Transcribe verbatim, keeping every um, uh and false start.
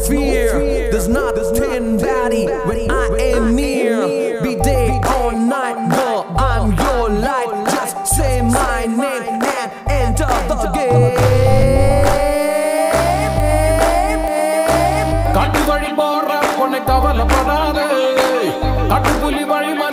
fear. There's nothing body when I am near. Be day or night, girl, I'm your light. Just say my name and enter the game. காட்டு வழி போற பொண்ணை கவலைப்படாதே, காட்டு புலி வழி